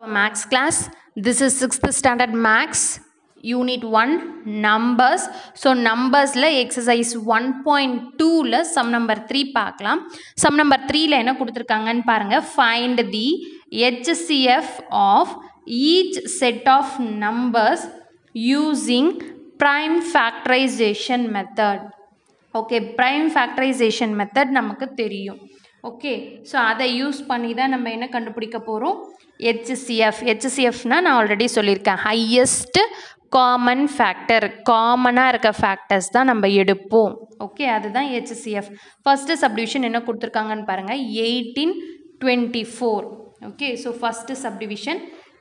Max class. This is 6th standard Max Unit 1 Numbers. So numbers la exercise 1.2 la sum number 3 பார்க்கலாம். Sum number 3 la என்ன கொடுத்திருக்காங்கன்னு பாருங்க. Find the HCF of each set of numbers using prime factorization method. Okay, prime factorization method நமக்கு தெரியும். Okay, so அதை use பண்ணி தான் நம்ம என்ன கண்டுபிடிக்க போகிறோம்? HCFனா நான் ஆல்ரெடி சொல்லியிருக்கேன், ஹையஸ்ட் காமன் ஃபேக்டர், காமனாக இருக்க ஃபேக்டர்ஸ் தான் நம்ம எடுப்போம். ஓகே, அதுதான் HCF. ஃபஸ்ட்டு சப்டிவிஷன் என்ன கொடுத்துருக்காங்கன்னு பாருங்கள், 1824. Okay, so first subdivision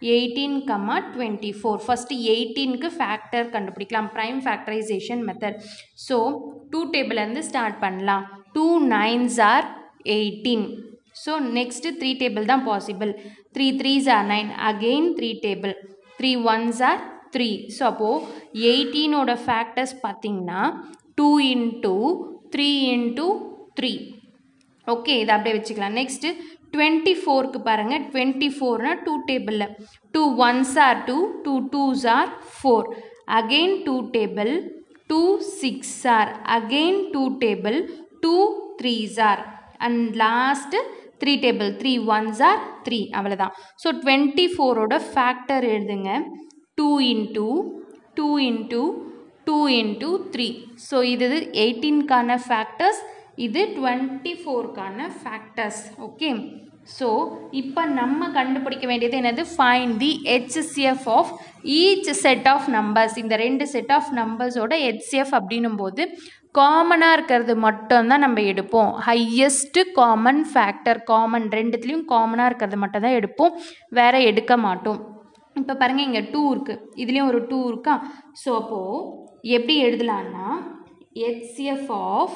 18,24. First 18க்கு ஃபேக்டர் கண்டுபிடிக்கலாம், ப்ரைம் ஃபேக்டரைசேஷன் மெத்தட். ஸோ 2 டேபிள்லேருந்து ஸ்டார்ட் பண்ணலாம். 2 9s are 18. So next 3 table தான் possible. 3 3s are 9, again 3 table. 3 1s are 3. So அப்போது 18ஓட ஃபேக்டர்ஸ் பார்த்திங்கன்னா 2 into 3 into 3. ஓகே, இதை அப்படியே வச்சுக்கலாம். நெக்ஸ்ட்டு 24க்கு பாருங்கள், 24னா 2 டேபிளில் 2 1s are 2, 2 2s are 4, again 2 table, 2 6s are, again 2 table, 2 3s are, and last 3 table, 3 1s are 3. அவ்வளோதான். ஸோ 24ஓட ஃபேக்டர் எழுதுங்க, 2 into 2 into 2 into 3. ஸோ இது 18க்கான ஃபேக்டர்ஸ், இது 24க்கான ஃபேக்டர்ஸ். ஓகே, ஸோ இப்போ நம்ம கண்டுபிடிக்க வேண்டியது என்னது? Find the HCF of each set of numbers. இந்த 2 செட் ஆஃப் நம்பர்ஸோட HCF அப்படின்னும் போது காமனாக இருக்கிறது மட்டும்தான் நம்ம எடுப்போம். ஹையஸ்ட்டு காமன் ஃபேக்டர், காமன் ரெண்டுத்துலேயும் காமனாக இருக்கிறது மட்டும் தான் எடுப்போம், வேறு எடுக்க மாட்டோம். இப்போ பாருங்கள், இங்கே 2 இருக்குது, இதுலேயும் ஒரு 2 இருக்கா. ஸோ அப்போது எப்படி எழுதலான்னா, HCF of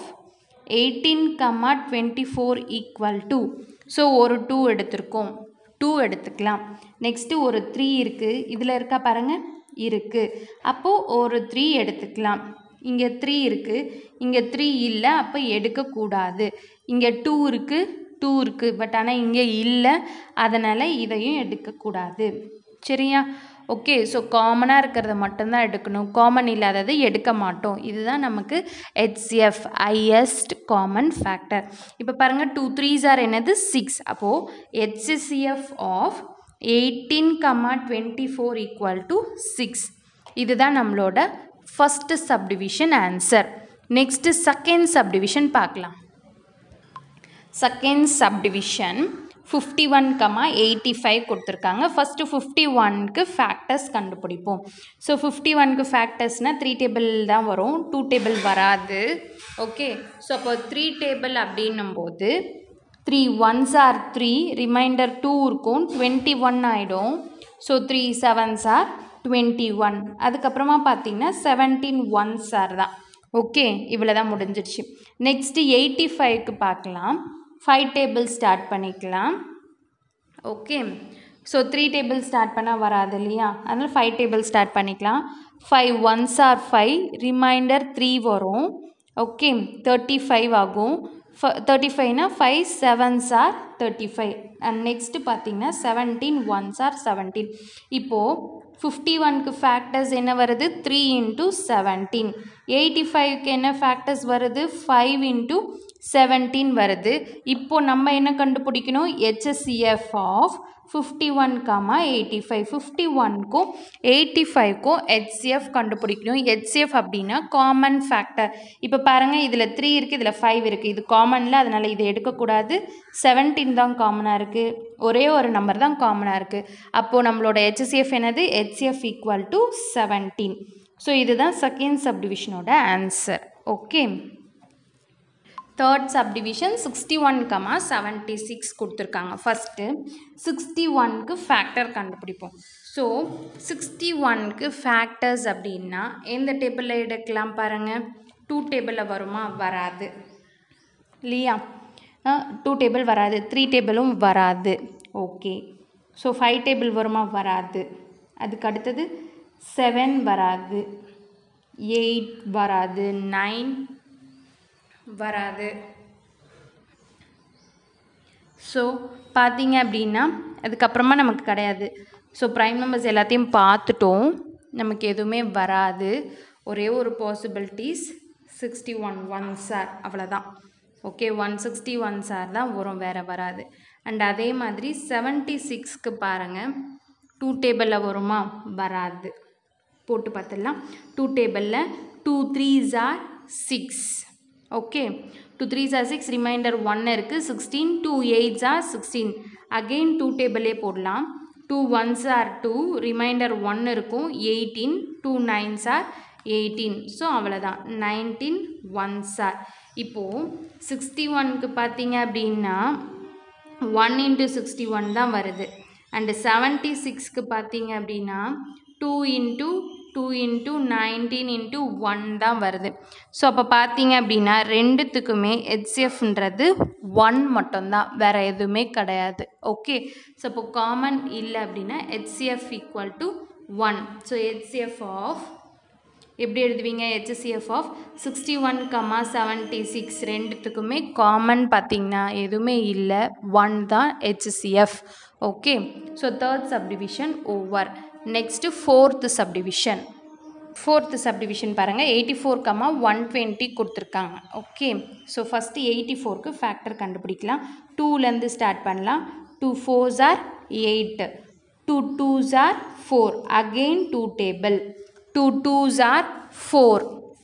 18,24 equal to, so ஒரு 2 எடுத்திருக்கோம், 2 எடுத்துக்கலாம். நெக்ஸ்ட்டு ஒரு 3 இருக்குது, இதில் இருக்கா பாருங்கள், இருக்குது. அப்போது ஒரு 3 எடுத்துக்கலாம். இங்கே 3 இருக்குது, இங்கே 3 இல்லை, அப்போ எடுக்கக்கூடாது. இங்கே 2 இருக்குது, 2 இருக்குது, பட் ஆனால் இங்கே இல்லை, அதனால் இதையும் எடுக்கக்கூடாது. சரியா? ஓகே, ஸோ காமனாக இருக்கிறத மட்டும்தான் எடுக்கணும், காமன் இல்லாதது எடுக்க மாட்டோம். இதுதான் நமக்கு HCF, ஹையஸ்ட் காமன் ஃபேக்டர். இப்போ பாருங்கள், 2 3s are என்னது? 6. அப்போது HCF ஆஃப் 18,24 ஈக்குவல் டு 6. இதுதான் நம்மளோட first subdivision answer. Next second subdivision பார்க்கலாம். செகண்ட் சப்டிவிஷன் 51,85 கொடுத்துருக்காங்க. ஃபஸ்ட்டு 51க்கு ஃபேக்டர்ஸ் கண்டுபிடிப்போம். ஸோ 51க்கு ஃபேக்டர்ஸ்னால் 3 டேபிள் தான் வரும், 2 டேபிள் வராது. ஓகே, ஸோ அப்போ 3 டேபிள் அப்படின்னும் போது 3 1s are 3, ரிமைண்டர் 2 இருக்கும், 21 ஆகிடும். So 3 7s are 21. அதுக்கப்புறமா பார்த்தீங்கன்னா 17 1s are தான். ஓகே, இவ்வளோ தான் முடிஞ்சிடுச்சு. நெக்ஸ்ட்டு 85க்கு பார்க்கலாம். 5 டேபிள் ஸ்டார்ட் பண்ணிக்கலாம். ஓகே, ஸோ 3 டேபிள் ஸ்டார்ட் பண்ணால் வராது இல்லையா, அதனால் 5 டேபிள் ஸ்டார்ட் பண்ணிக்கலாம். 5 1s are 5, ரிமைண்டர் 3 வரும். ஓகே, 35 ஆகும். 35னா 5 7s are 35, அண்ட் நெக்ஸ்ட்டு பார்த்தீங்கன்னா 17 1s are 17. இப்போது 51க்கு ஃபேக்டர்ஸ் என்ன வருது? 3 into 17. 85க்கு என்ன ஃபேக்டர்ஸ் வருது? 5 into 17 வருது. இப்போ நம்ம என்ன கண்டுபிடிக்கணும்? HCF of 51,85. 51க்கும் 85க்கும் HCF கண்டுபிடிக்கணும். HCF அப்படின்னா காமன் ஃபேக்டர். இப்போ பாருங்கள், இதில் 3 இருக்குது, இதில் 5 இருக்குது, இது காமனில், அதனால் இதை எடுக்கக்கூடாது. 17 தான் காமனாக இருக்குது, ஒரே ஒரு நம்பர் தான் காமனாக இருக்குது. அப்போது நம்மளோட HCF என்னது? HCF equal to 17. ஸோ இதுதான் செகண்ட் சப்டிவிஷனோட ஆன்சர். ஓகே, தேர்ட் சப்டிவிஷன் 61,76 கொடுத்துருக்காங்க. ஃபஸ்ட்டு 61க்கு ஃபேக்டர் கண்டுபிடிப்போம். ஸோ 61க்கு ஃபேக்டர்ஸ் அப்படின்னா எந்த டேபிளில் எடுக்கலாம் பாருங்கள், 2 டேபிளில் வருமா? வராது இல்லையா, 2 டேபிள் வராது, 3 டேபிளும் வராது. ஓகே, ஸோ 5 டேபிள் வருமா? வராது. அதுக்கு அடுத்தது 7 வராது, 8 வராது, 9 வராது. ஸோ ஸோ பார்த்தீங்க அப்படின்னா அதுக்கப்புறமா நமக்கு கிடையாது. ஸோ ப்ரைம் நம்பர்ஸ் எல்லாத்தையும் பார்த்துட்டோம், நமக்கு எதுவுமே வராது. ஒரே ஒரு பாசிபிலிட்டிஸ் 61 ஒன்ஸ் ஆர், அவ்வளோதான். ஓகே, 161 சார் தான் வரும், வேறு வராது. அண்ட் அதே மாதிரி 76க்கு பாருங்கள், 2 டேபிளில் வருமா? வராது. போட்டு பார்த்துடலாம். 2 டேபிளில் 2 3s are 6. Okay, 2 3s are 6, reminder 1 இருக்குது 16, 2 8s are 16. அகெயின் 2 டேபிளே போடலாம். 2 1s are 2, ரிமைண்டர் 1 இருக்கும் 18, 2 9s are 18. ஸோ அவ்வளோதான், 19 1s are. இப்போது 61க்கு பார்த்தீங்க அப்படின்னா 1 into 61 தான் வருது. அண்டு 76க்கு பார்த்தீங்க அப்படின்னா 2 into 2 into 19 into 1 தான் வருது. ஸோ அப்போ பார்த்தீங்க அப்படின்னா ரெண்டுத்துக்குமே ஹெச்சிஎஃப்ன்றது 1 மட்டும்தான், வேறு எதுவுமே கிடையாது. ஓகே, ஸோ அப்போ காமன் இல்லை அப்படின்னா HCF equal to 1. So HCF of எப்படி எழுதுவீங்க? ஹெச்சிஎஃப் ஆஃப் 61, 76 ரெண்டுத்துக்குமே காமன் பார்த்தீங்கன்னா எதுவுமே இல்லை, 1 தான் HCF. Okay, so third subdivision over. Next fourth subdivision. Fourth subdivision பாருங்கள், 84, 120 கொடுத்துருக்காங்க. ஓகே, ஸோ ஃபஸ்ட்டு 84க்கு ஃபேக்டர் கண்டுபிடிக்கலாம். 2லேருந்து ஸ்டார்ட் பண்ணலாம். 2 4s are 8, 2 2s are 4, again 2 table, 2 2s are 4,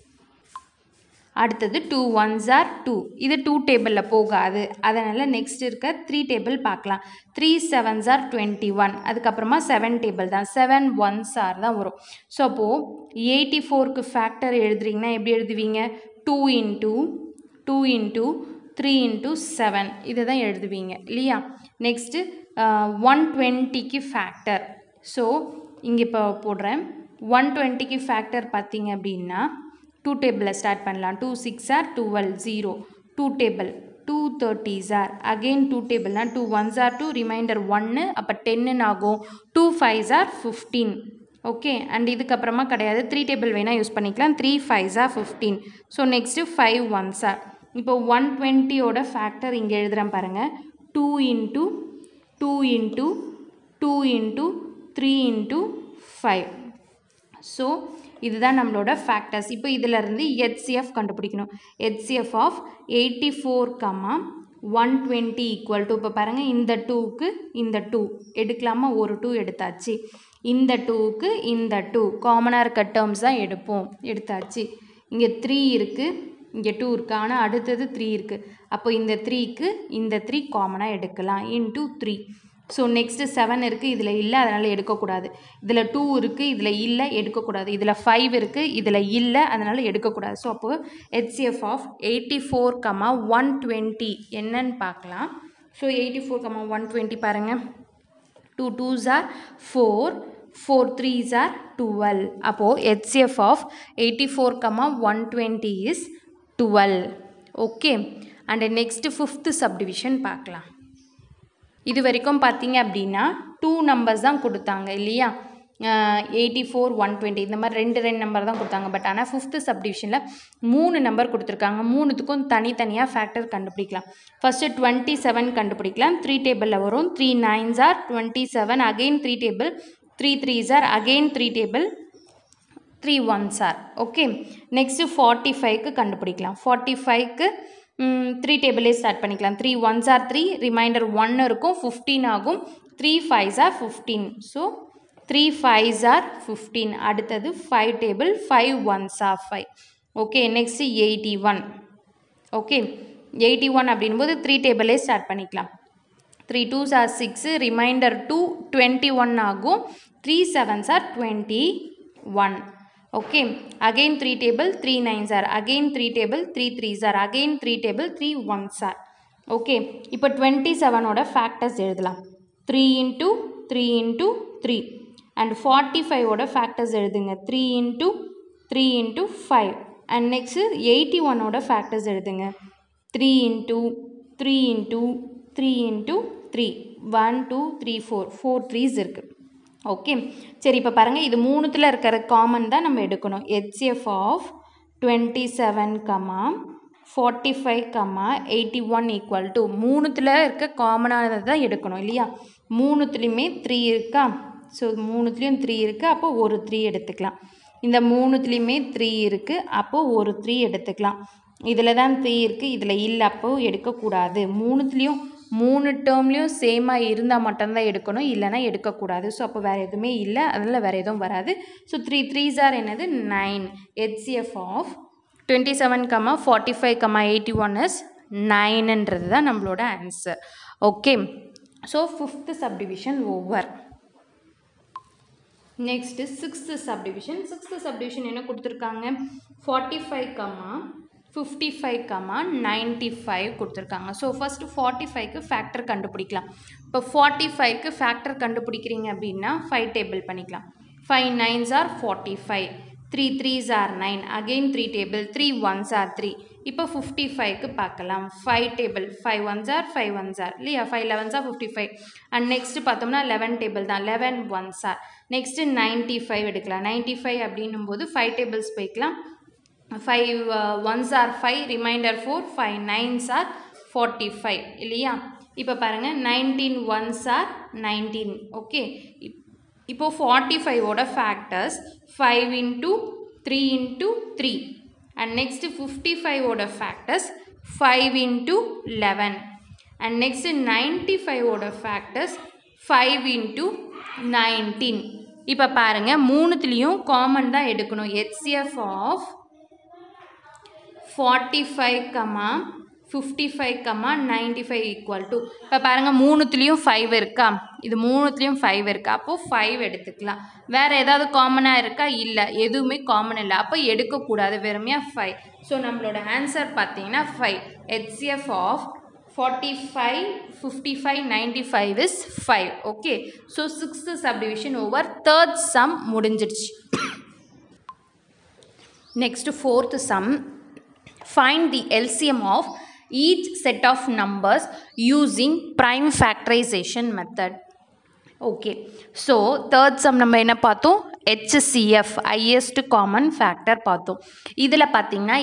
அடுத்தது 2 1s are 2. இது 2 டேபிளில் போகாது, அதனால் நெக்ஸ்ட் இருக்க 3 டேபிள் பார்க்கலாம். 3 7s are 21, அதுக்கப்புறமா 7 டேபிள் தான், 7 1s are தான் வரும். ஸோ அப்போது 84க்கு ஃபேக்டர் எழுதுறீங்கன்னா எப்படி எழுதுவீங்க? 2 into 2 into 3 into 7 இதை தான் எழுதுவீங்க இல்லையா? Next 120க்கு factor. ஸோ இங்கே இப்போ போடுறேன். 120க்கு ஃபேக்டர் பார்த்தீங்க அப்படின்னா 2 டேபிளில் ஸ்டார்ட் பண்ணலாம். 2 6 are 12, 0, 2 table, 2 30s are, again 2 டேபிள்னா 2 1s are 2, ரிமைண்டர் 1, அப்போ 10 ஆகும். 2 5s are 15. ஓகே, அண்ட் இதுக்கப்புறமா கிடையாது, 3 டேபிள் வேணால் யூஸ் பண்ணிக்கலாம். 3 5s are 15. So next 5 1s are. இப்போ 120யோட ஃபேக்டர் இங்கே எழுதுகிறேன் பாருங்கள். 2 into 2 into 2 into 3 into 5. So இதுதான் நம்மளோட ஃபேக்டர்ஸ். இப்போ இதிலேருந்து ஹெச்சிஎஃப் கண்டுபிடிக்கணும். ஹெச்சிஎஃப் ஆஃப் 84, 120 ஈக்குவல் டு, இப்போ பாருங்கள் இந்த 2க்கு இந்த 2 எடுக்கலாமா? ஒரு 2 எடுத்தாச்சு. இந்த 2க்கு இந்த 2 காமனாக இருக்க டேர்ம்ஸ் தான் எடுப்போம், எடுத்தாச்சு. இங்கே 3 இருக்குது, இங்கே 2 இருக்குது, ஆனால் அடுத்தது 3 இருக்குது. அப்போ இந்த 3க்கு இந்த 3 காமனாக எடுக்கலாம், இன்ட்டு 3. ஸோ நெக்ஸ்ட்டு 7 இருக்குது, இதில் இல்லை, அதனால் எடுக்கக்கூடாது. இதில் 2 இருக்குது, இதில் இல்லை, எடுக்கக்கூடாது. இதில் 5 இருக்குது, இதில் இல்லை, அதனால் எடுக்கக்கூடாது. ஸோ அப்போது ஹெச்சிஎஃப் ஆஃப் 84, 120 என்னன்னு பார்க்கலாம். ஸோ 84, 120 பாருங்கள். 2 2s are 4, 4 3s are 12. அப்போது HCF of 84, 120 is 12. Okay, and next fifth subdivision பார்க்கலாம். இது வரைக்கும் பார்த்தீங்க அப்படின்னா 2 நம்பர்ஸ் தான் கொடுத்தாங்க இல்லையா? 84 120 இந்த மாதிரி ரெண்டு நம்பர் தான் கொடுத்தாங்க. பட் ஆனால் ஃபிஃப்த்து சப்டிவிஷனில் 3 நம்பர் கொடுத்துருக்காங்க. 3த்துக்கும் தனித்தனியாக ஃபேக்டர் கண்டுபிடிக்கலாம். ஃபஸ்ட்டு 27 கண்டுபிடிக்கலாம். 3 டேபிளில் வரும். 3 9s are 27, again 3 table, 3 3s are, again 3 table, 3 1s are. Okay, next 45க்கு கண்டுபிடிக்கலாம். 45க்கு 3 டேபிளே ஸ்டார்ட் பண்ணிக்கலாம். 3 1s are 3, ரிமைண்டர் 1 இருக்கும், 15 ஆகும். 3 5s are 15. So 3 5s are 15. அடுத்தது 5 table, 5 1s are 5. Okay, next 81. Okay, 81 அப்படின்போது 3 டேபிளே ஸ்டார்ட் பண்ணிக்கலாம். 3 2s are 6, ரிமைண்டர் 2 21 ஆகும். 3 7s are 21. Okay, again 3 table, 3 9s are, again 3 table, 3 3s are, again 3 table, 3 1s are. Okay, இப்போ 27ஓட factors எழுதலாம். 3 into 3 into 3. And 45ஓட factors எழுதுங்க. 3 into 3 into 5. And next 81ஓட factors எழுதுங்க. 3 into 3 into 3 into 3. 1 2 3 4, 4 3s இருக்குது. Okay, சரி, இப்போ பாருங்கள், இது 3த்தில் இருக்கிற காமன் தான் நம்ம எடுக்கணும். ஹெச்சிஎஃப் ஆஃப் 27, 45, 81 equal to மூணுத்தில் இருக்க காமனானதை தான் எடுக்கணும் இல்லையா? மூணுத்துலேயுமே 3 இருக்கா? ஸோ மூணுத்துலேயும் 3 இருக்குது, அப்போ ஒரு 3 எடுத்துக்கலாம். இந்த மூணுத்துலேயுமே 3 இருக்குது, அப்போது ஒரு 3 எடுத்துக்கலாம். இதில் தான் 3 இருக்குது, இதில் இல்லை, அப்போது எடுக்கக்கூடாது. மூணுத்துலேயும் 3 டேர்ம்லேயும் சேமாக இருந்தால் மட்டும்தான் எடுக்கணும், இல்லைனா எடுக்கக்கூடாது. ஸோ அப்போ வேறு எதுவுமே இல்லை, அதில் வேறு எதுவும் வராது. ஸோ 3 3s are என்னது 9. HCF of 27, 45, 81 is 9ன்றது தான் நம்மளோட answer. Okay, so 5th subdivision over. Next is 6th subdivision. 6th subdivision என்ன கொடுத்துருக்காங்க? 45, 55, 95 கொடுத்துருக்காங்க. ஸோ ஃபஸ்ட்டு 45க்கு ஃபேக்டர் கண்டுபிடிக்கலாம். இப்போ 45க்கு ஃபேக்டர் கண்டுபிடிக்கிறீங்க அப்படின்னா 5 டேபிள் பண்ணிக்கலாம். 5 9s are 45, 3 3s are 9, again 3 table, 3 1s are 3. இப்போ 55க்கு பார்க்கலாம். 5 table, 5 1s are 5 1s are இல்லையா? 5 11s are 55. அண்ட் நெக்ஸ்ட்டு பார்த்தோம்னா 11 டேபிள் தான், 11 1s are. நெக்ஸ்ட்டு 95 எடுக்கலாம். 95 அப்படின்னும் போது 5 டேபிள்ஸ் போய்க்கலாம். 5 1s are 5, reminder 4, 5 9s are 45 இல்லையா? இப்போ பாருங்கள் 19 1s are 19. ஓகே, இப்போது 45ஓட factors 5 into 3 into 3. And next 55ஓட ஃபேக்டர்ஸ் 5 into 11. அண்ட் நெக்ஸ்ட்டு 95ஓட ஃபேக்டர்ஸ் 5 into 19. இப்போ பாருங்கள் மூணுத்துலேயும் காமன் தான் எடுக்கணும். HCF of 45, 55, 95 equal to, இப்போ பாருங்கள் மூணுத்துலேயும் 5 இருக்கா? இது மூணுத்துலேயும் 5 இருக்கா? அப்போது 5 எடுத்துக்கலாம். வேறு ஏதாவது காமனாக இருக்கா? இல்லை, எதுவுமே காமன் இல்லை, அப்போ எடுக்கக்கூடாது, வெறுமையாக 5. ஸோ நம்மளோட ஆன்சர் பார்த்தீங்கன்னா 5. HCF of 45, 55, 95 is 5. Okay, so 6th subdivision over. 3rd sum முடிஞ்சிடுச்சு. Next 4th sum. Find the LCM of each set of numbers using prime factorization method. Okay, so 3rd sum நம்ம என்ன பார்த்தோம்? HCF, highest common factor பார்த்தோம். இதில் பார்த்தீங்கன்னா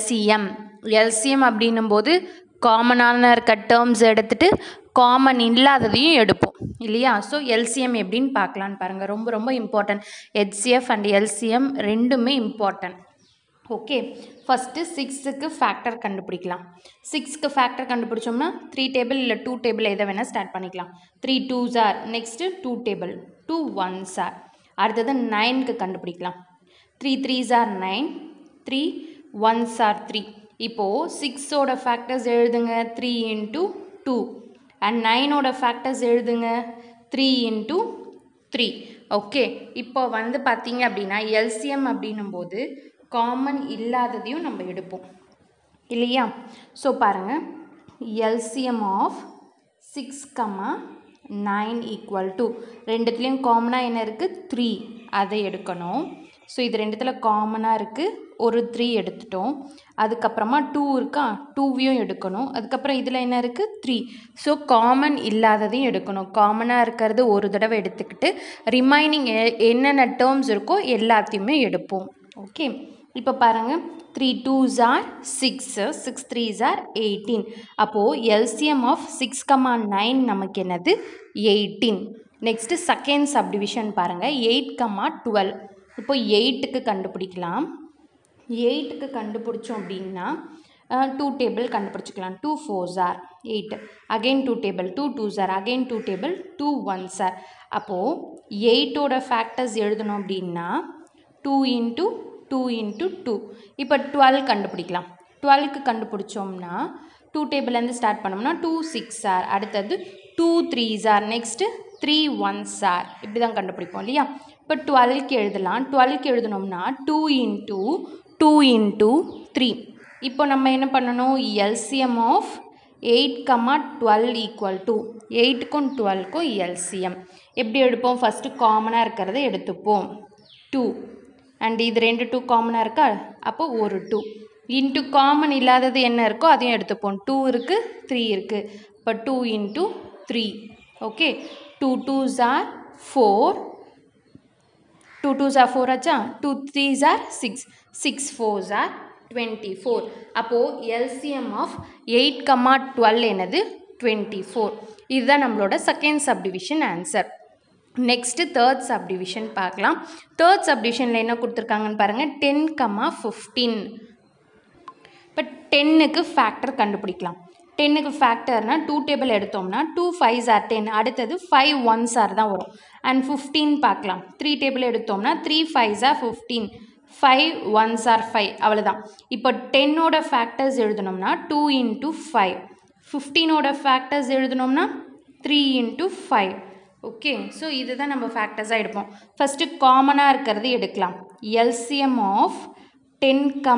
LCM அப்படின்னும் போது காமனான இருக்க டேர்ம்ஸ் எடுத்துகிட்டு காமன் இல்லாததையும் எடுப்போம் இல்லையா? ஸோ LCM எப்படின்னு பார்க்கலான்னு பாருங்கள். ரொம்ப ரொம்ப இம்பார்ட்டன்ட். HCF அண்ட் LCM ரெண்டுமே இம்பார்ட்டன்ட். ஓகே, ஃபஸ்ட்டு 6க்கு ஃபேக்டர் கண்டுபிடிக்கலாம். 6க்கு ஃபேக்டர் கண்டுபிடிச்சோம்னா 3 டேபிள் இல்லை 2 டேபிள் எதை வேணால் ஸ்டார்ட் பண்ணிக்கலாம். 3 2s are, next 2 table, 2 1s are. அடுத்தது 9க்கு கண்டுபிடிக்கலாம். 3 3s are 9, 3 1s are 3. இப்போது 6ஓட ஃபேக்டர்ஸ் எழுதுங்க 3 into 2. அண்ட் 9ஓட ஃபேக்டர்ஸ் எழுதுங்க 3 into 3. ஓகே, இப்போ வந்து பார்த்தீங்க அப்படின்னா LCM அப்படின்னும் போது காமன் இல்லாததையும் நம்ம எடுப்போம் இல்லையா? ஸோ பாருங்கள், LCM of 6, 9 equal to, ரெண்டுத்துலேயும் காமனாக என்ன இருக்குது? 3, அதை எடுக்கணும். ஸோ இது ரெண்டுத்தில் காமனாக இருக்குது, ஒரு 3 எடுத்துட்டோம். அதுக்கப்புறமா 2 இருக்கா? 2வையும் எடுக்கணும். அதுக்கப்புறம் இதில் என்ன இருக்குது? 3. ஸோ காமன் இல்லாததையும் எடுக்கணும். காமனாக இருக்கிறது ஒரு தடவை எடுத்துக்கிட்டு ரிமைனிங் என்னென்ன டேர்ம்ஸ் இருக்கோ எல்லாத்தையுமே எடுப்போம். ஓகே, இப்போ பாருங்கள் 3 2s are 6, 6 3s are 18. அப்போது LCM of 6, 9 நமக்கு என்னது? 18. நெக்ஸ்ட்டு செகண்ட் சப்டிவிஷன் பாருங்கள் 8, 12. இப்போ 8க்கு கண்டுபிடிக்கலாம். 8க்கு கண்டுபிடிச்சோம் அப்படின்னா 2 டேபிள் கண்டுபிடிச்சிக்கலாம். 2 4s are 8, again 2 table, 2 2s are, again 2 table, 2 1s are. அப்போது 8ஓட ஃபேக்டர்ஸ் எழுதணும் அப்படின்னா 2 into 2 into 2. இப்போ 12 கண்டுபிடிக்கலாம். 12க்கு கண்டுபிடிச்சோம்னா 2 டேபிள்லேருந்து ஸ்டார்ட் பண்ணோம்னா 2 6s are, அடுத்தது 2 3s are, next 3 1s are. இப்படி தான் கண்டுபிடிப்போம் இல்லையா? இப்போ 12க்கு எழுதலாம். 12க்கு எழுதணும்னா 2 into 2 into 3. இப்போ நம்ம என்ன பண்ணணும்? LCM of 8, 12 equal to, 8க்கும் 12க்கும் LCM எப்படி எடுப்போம்? ஃபஸ்ட்டு காமனாக இருக்கிறத எடுத்துப்போம் 2. அண்ட் இது 2 காமனாக இருக்கா? அப்போ ஒரு 2 இன்ட்டு காமன் இல்லாதது என்ன இருக்கோ அதையும் எடுத்துப்போம். 2 இருக்குது, 3 இருக்குது. இப்போ 2 into 3. Okay, 2 2s are 4, 2 2s are 4 ஆச்சா? 2 3s are 6, 6 4s are 24. அப்போது LCM of 8, 12 என்னது 24. இதுதான் நம்மளோட second subdivision answer. Next third subdivision பார்க்கலாம். தேர்ட் சப்டிவிஷனில் என்ன கொடுத்துருக்காங்கன்னு பாருங்கள். 10, 15. இப்போ 10க்கு ஃபேக்டர் கண்டுபிடிக்கலாம். 10க்கு ஃபேக்டர்னால் 2 டேபிள் எடுத்தோம்னா 2 5s are 10, அடுத்தது 5 1s are தான் வரும். அண்ட் 15 பார்க்கலாம். 3 டேபிள் எடுத்தோம்னா 3 5s are 15, 5 1s are 5, அவ்வளோதான். இப்போ 10ஓட ஃபேக்டர்ஸ் எழுதணும்னா 2 into 5, 15ஓட ஃபேக்டர்ஸ் எழுதணும்னா 3 into 5. ஓகே, ஸோ இதுதான் நம்ம ஃபேக்டர்ஸாக எடுப்போம். ஃபஸ்ட்டு காமனாக இருக்கிறது எடுக்கலாம். LCM of 10,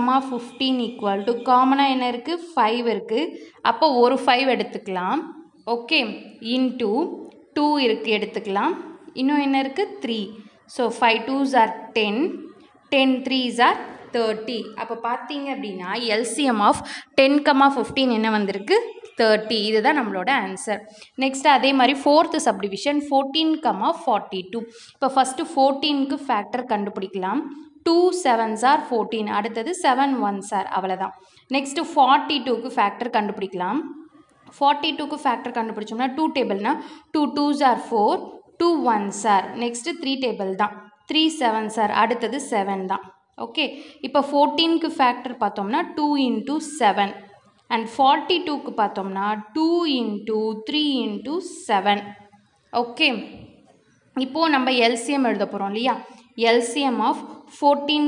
15 equal to காமனாக என்ன இருக்குது 5 இருக்குது. அப்போ ஒரு 5 எடுத்துக்கலாம். ஓகே, இன்ட்டு 2 இருக்குது எடுத்துக்கலாம். இன்னும் என்ன இருக்குது 3. So 5 2s are 10, 10 3s are 30. அப்போ பார்த்தீங்க அப்படின்னா LCM of 10, 15 என்ன வந்திருக்கு 30. இதுதான் நம்மளோட ஆன்சர். நெக்ஸ்ட் அதே மாதிரி ஃபோர்த்து சப்டிவிஷன் 14, 42. இப்போ ஃபஸ்ட்டு 14க்கு ஃபேக்டர் கண்டுபிடிக்கலாம். 2 7s are 14, அடுத்தது 7 1s are, அவ்வளோதான். நெக்ஸ்ட்டு 42க்கு ஃபேக்டர் கண்டுபிடிக்கலாம். 42க்கு ஃபேக்டர் கண்டுபிடிச்சோம்னா 2 டேபிள்னா 2 2s are 4, 2 1s are. Next 3 table தான், 3 7s are, அடுத்தது 7 தான். ஓகே, இப்போ 14க்கு ஃபேக்டர் பார்த்தோம்னா 2 into 7. அண்ட் 42க்கு பார்த்தோம்னா 2 into 3 into 7. ஓகே, இப்போது நம்ம LCM எழுத போகிறோம் இல்லையா. LCM of 14,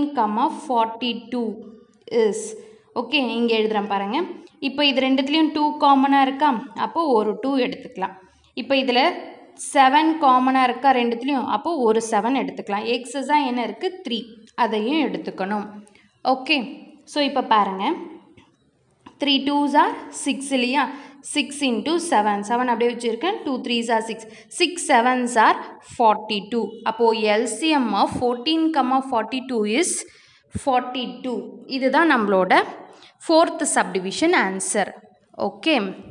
42 is, ஓகே இங்கே எழுதுகிறேன் பாருங்கள். இப்போ இது ரெண்டுத்துலேயும் 2 காமனாக இருக்கா, அப்போது ஒரு 2 எடுத்துக்கலாம். இப்போ இதில் 7 காமனாக இருக்கா ரெண்டுத்துலேயும், அப்போது ஒரு 7 எடுத்துக்கலாம். எக்ஸஸாக என்ன இருக்குது 3, அதையும் எடுத்துக்கணும். ஓகே, ஸோ இப்போ பாருங்கள் 3 2s are 6 இல்லையா. 6 into 7, 7 அப்படியே வச்சுருக்கேன். 2 3s are 6, 6 7s are 42. அப்போது LCM of 14, 42 is 42. இதுதான் நம்மளோட fourth subdivision answer. Okay,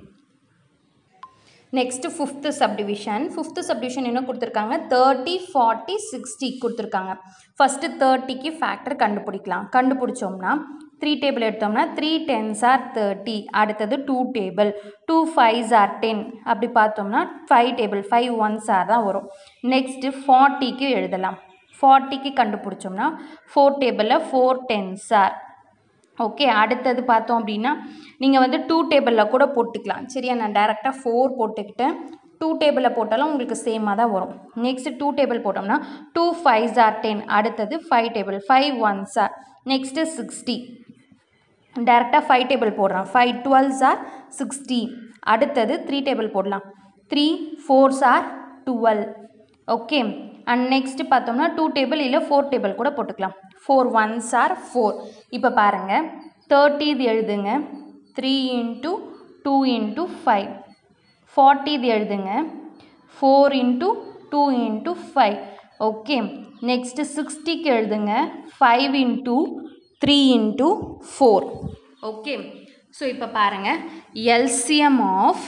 next fifth subdivision என்ன கொடுத்துருக்காங்க 30, 40, 60 கொடுத்துருக்காங்க. ஃபஸ்ட்டு 30க்கு ஃபேக்டர் கண்டுபிடிக்கலாம். கண்டுபிடிச்சோம்னா 3 டேபிள் எடுத்தோம்னா 3 10s are 30, அடுத்தது 2 டேபிள் 2 5s are 10, அப்படி பார்த்தோம்னா 5 டேபிள் 5 1s are தான் வரும். நெக்ஸ்ட்டு 40க்கு எழுதலாம். 40க்கு கண்டுபிடிச்சோம்னா 4 டேபிளில் 4 10s are. ஓகே, அடுத்தது பார்த்தோம் அப்படின்னா நீங்கள் வந்து 2 டேபிளில் கூட போட்டுக்கலாம். சரியா, நான் டேரெக்டாக 4 போட்டுக்கிட்டேன். 2 டேபிளில் போட்டாலும் உங்களுக்கு சேமாக தான் வரும். நெக்ஸ்ட்டு 2 டேபிள் போட்டோம்னா 2 5s are 10, அடுத்தது 5 டேபிள் 5 1s are. நெக்ஸ்ட்டு 60, டேரெக்டாக 5 டேபிள் போடுறோம். 5 12s are 60, அடுத்தது 3 டேபிள் போடலாம். 3 4s are 12. Okay, and next பார்த்தோம்னா 2 டேபிள் இல்லை 4 டேபிள் கூட போட்டுக்கலாம். 4 1s are 4. இப்போ பாருங்கள் 30 இது எழுதுங்க 3 into 2 into 5. 40 இது எழுதுங்க 4 into 2 into 5. ஓகே, நெக்ஸ்ட்டு 60க்கு எழுதுங்க 5 into 3 into 4. ஓகே, ஸோ இப்போ பாருங்கள் LCM of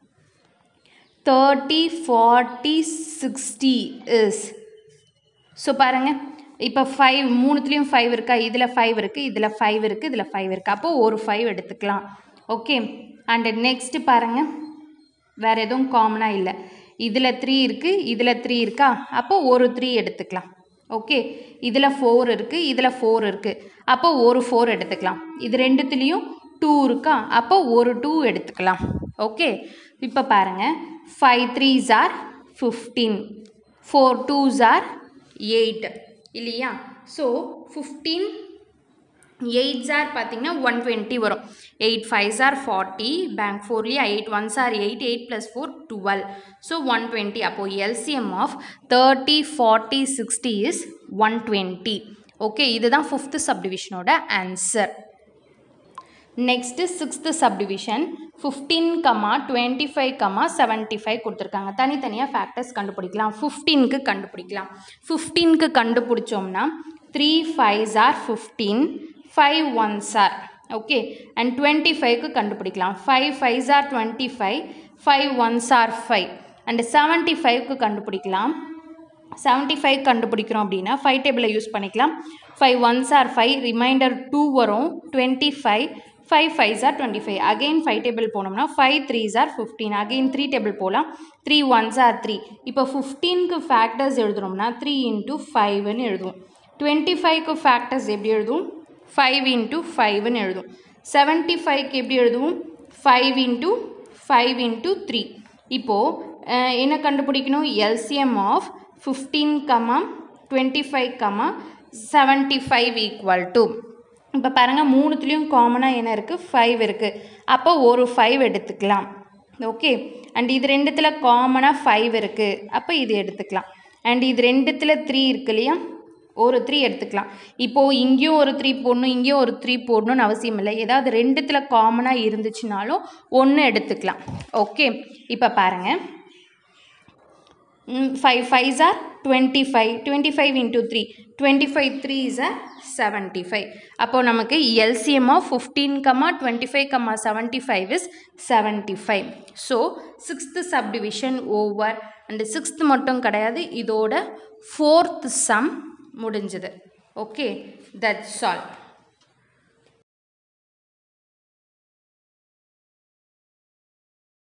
30, 40, 60 is, ஸோ பாருங்கள் இப்போ 5 மூணுத்துலேயும் 5 இருக்கா, இதில் 5 இருக்குது, இதில் 5 இருக்குது, இதில் 5 இருக்குது. அப்போது ஒரு 5 எடுத்துக்கலாம். ஓகே, அண்டு நெக்ஸ்ட்டு பாருங்கள் வேறு எதுவும் காமனாக இல்லை. இதில் 3 இருக்குது, இதில் 3 இருக்கா, அப்போது ஒரு 3 எடுத்துக்கலாம். ஓகே, இதில் 4 இருக்குது, இதில் 4 இருக்குது, அப்போ ஒரு 4 எடுத்துக்கலாம். இது ரெண்டுத்துலேயும் 2 இருக்கா, அப்போ ஒரு 2 எடுத்துக்கலாம். ஓகே, இப்போ பாருங்கள் 5 3s are 15, 4 2s are 8 இல்லையா. ஸோ 15 8s are பார்த்திங்கன்னா 120 வரும். 8 5s are 40, பேங்க் 4லேயே 8 1s are 8, 8 + 4 12. ஸோ 120. அப்போது LCM of 30, 40, 60 is 120. ஓகே, இதுதான் ஃபிஃப்த்து சப்டிவிஷனோட ஆன்சர். நெக்ஸ்ட்டு சிக்ஸ்த்து சப்டிவிஷன் 15, 25, 75 கொடுத்துருக்காங்க. தனித்தனியாக ஃபேக்டர்ஸ் கண்டுபிடிக்கலாம். 15க்கு கண்டுபிடிக்கலாம். 15க்கு கண்டுபிடிச்சோம்னா 3 5s are 15, 5 1s are. Okay, and 25க்கு கண்டுபிடிக்கலாம். 5 5s are 25, 5 1s are 5. And 75க்கு கண்டுபிடிக்கலாம். 75 கண்டுபிடிக்கிறோம் அப்படின்னா 5 டேபிளை யூஸ் பண்ணிக்கலாம். 5 1s are 5, ரிமைண்டர் 2 வரும் 25, 5 5s are 25. அகெயின் 5 டேபிள் போனோம்னா 5 3s are 15. அகெயின் 3 டேபிள் போகலாம். 3 1s are 3. இப்போ 15க்கு ஃபேக்டர்ஸ் எழுதுறோம்னா 3 into 5ன்னு எழுதுவோம். 25க்கு ஃபேக்டர்ஸ் எப்படி எழுதுவோம்? 5 into 5ன்னு எழுதுவோம். 75க்கு எப்படி எழுதுவோம்? 5 into 5 into 3. இப்போது என்ன கண்டுபிடிக்கணும்? LCM of 15, 25, 75 equal to. இப்போ பாருங்கள் மூணுத்துலேயும் காமனாக என்ன இருக்குது? 5 இருக்குது. அப்போ ஒரு 5 எடுத்துக்கலாம். ஓகே. அண்ட் இது ரெண்டுத்தில் காமனாக 5 இருக்குது. அப்போ இது எடுத்துக்கலாம். அண்ட் இது ரெண்டுத்தில் 3 இருக்கு இல்லையா? ஒரு 3 எடுத்துக்கலாம். இப்போது இங்கேயும் ஒரு 3 போடணும், இங்கேயும் ஒரு 3 போடணும்னு அவசியம் இல்லை. ஏதாவது ரெண்டுத்தில் காமனாக இருந்துச்சுனாலும் ஒன்று எடுத்துக்கலாம். ஓகே. இப்போ பாருங்கள் 5 5s are 25, 25 into 3, 25 3s are 75. அப்போ நமக்கு LCM of 15, 25, 75 is 75. So 6th subdivision over. and 6th மட்டும் கிடையாது, இதோட 4th sum முடிஞ்சது. Okay, that's all.